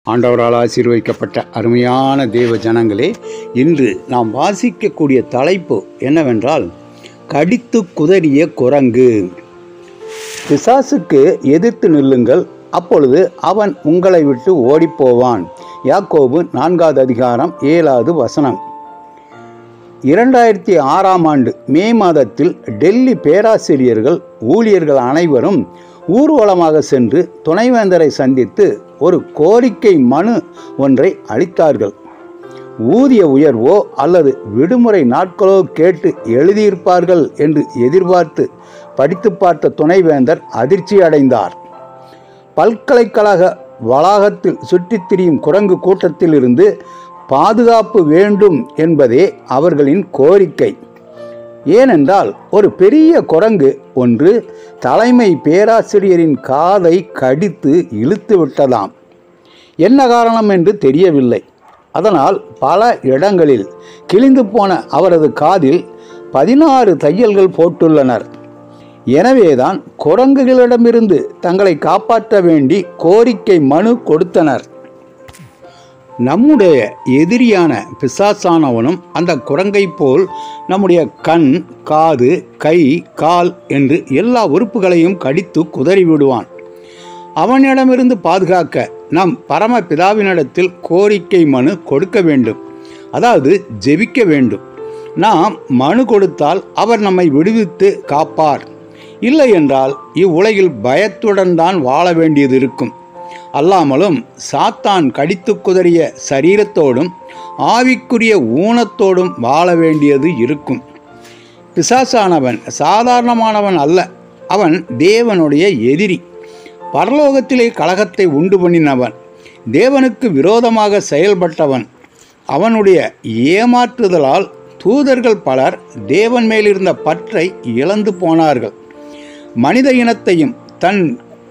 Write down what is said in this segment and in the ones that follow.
ஆண்டவரால் ஆசீர்வதிக்கப்பட்ட அருமையான தேவ ஜனங்களே, இன்று நாம் வாசிக்கக்கூடிய தலைப்பு என்னவென்றால், கடித்து குதறிய குரங்கு. பிசாசுக்கு எதிர்த்து நில்லுங்கள், அப்பொழுது அவன் உங்களை விட்டு ஓடிப்போவான். யாக்கோபு 4வது அதிகாரம் 7வது வசனம். 2006ஆம் ஆண்டு மே மாதத்தில் டெல்லி பேராசிரியர்கள் ஊழியர்கள் அனைவரும் ஊர்வலமாக சென்று துணைவேந்தரை சந்தித்து ஒரு கோரிக்கை மனு ஒன்றை அளித்தார்கள். ஊதிய உயர்வோ அல்லது விடுமுறை நாட்களோ கேட்டு எழுதியிருப்பார்கள் என்று எதிர்பார்த்து படித்து பார்த்த துணைவேந்தர் அதிர்ச்சி அடைந்தார். பல்கலைக்கழக வளாகத்தில் சுற்றித் திரியும் குரங்கு கூட்டத்தில் இருந்து பாதுகாப்பு வேண்டும் என்பதே அவர்களின் கோரிக்கை. ஏனென்றால் ஒரு பெரிய குரங்கு ஒன்று தலைமை பேராசிரியரின் காதை கடித்து இழுத்து விட்டதாம். என்ன காரணம் என்று தெரியவில்லை. அதனால் பல இடங்களில் கிழிந்து போன அவரது காதில் 16 தையல்கள் போட்டுள்ளனர். எனவேதான் குரங்குகளிடமிருந்து தங்களை காப்பாற்ற வேண்டி கோரிக்கை மனு கொடுத்தனர். நம்முடைய எதிரியான பிசாசானவனும் அந்த குரங்கை போல் நம்முடைய கண், காது, கை, கால் என்று எல்லா உறுப்புகளையும் கடித்து குதறி விடுவான். அவனிடமிருந்து பாதுகாக்க நாம் பரமபிதாவினிடத்தில் கோரிக்கை மனு கொடுக்க வேண்டும், அதாவது ஜெபிக்க வேண்டும். நாம் மனு கொடுத்தால் அவர் நம்மை விடுவித்து காப்பார். இல்லை என்றால் இவ்வுலகில் பயத்துடன் தான் வாழ வேண்டியது இருக்கும். அல்லாமலும் சாத்தான் கடித்து குதறிய சரீரத்தோடும் ஆவிக்குரிய ஊனத்தோடும் வாழ வேண்டியது இருக்கும். பிசாசானவன் சாதாரணமானவன் அல்ல, அவன் தேவனுடைய எதிரி. பரலோகத்திலே கலகத்தை உண்டு பண்ணினவன், தேவனுக்கு விரோதமாக செயல்பட்டவன். அவனுடைய ஏமாற்றுதலால் தூதர்கள் பலர் தேவன் மேலிருந்த பற்றை இழந்து போனார்கள். மனித இனத்தையும் தன்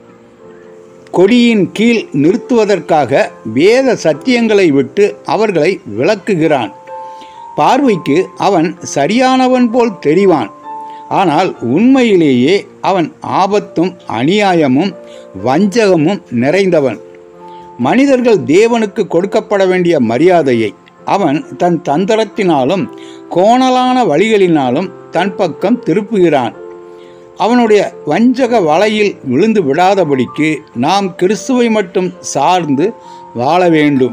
கொடியின் கீழ் நிறுத்துவதற்காக வேத சத்தியங்களை விட்டு அவர்களை விலக்குகிறான். பார்வைக்கு அவன் சரியானவன் போல் தெரிவான். ஆனால் உண்மையிலேயே அவன் ஆபத்தும் அநியாயமும் வஞ்சகமும் நிறைந்தவன். மனிதர்கள் தேவனுக்கு கொடுக்கப்பட வேண்டிய மரியாதையை அவன் தன் தந்திரத்தினாலும் கோணலான வழிகளினாலும் தன் பக்கம் திருப்புகிறான். அவனுடைய வஞ்சக வலையில் விழுந்து விடாதபடிக்கு நாம் கிறிஸ்துவை மட்டும் சார்ந்து வாழ வேண்டும்.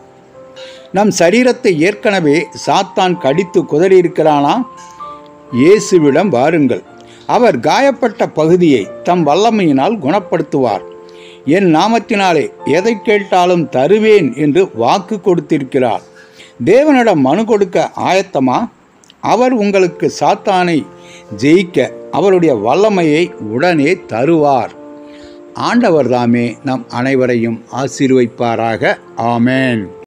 நம் சரீரத்தை ஏற்கனவே சாத்தான் கடித்து குதறியிருக்கிறானா? இயேசுவிடம் வாருங்கள், அவர் காயப்பட்ட பகுதியை தம் வல்லமையினால் குணப்படுத்துவார். என் நாமத்தினாலே எதை கேட்டாலும் தருவேன் என்று வாக்கு கொடுத்திருக்கிறார். தேவனிடம் மனு கொடுக்க ஆயத்தமா? அவர் உங்களுக்கு சாத்தானை ஜெயிக்க அவருடைய வல்லமையை உடனே தருவார். ஆண்டவர் தாமே நம் அனைவரையும் ஆசீர்வதிப்பாராக. ஆமென்.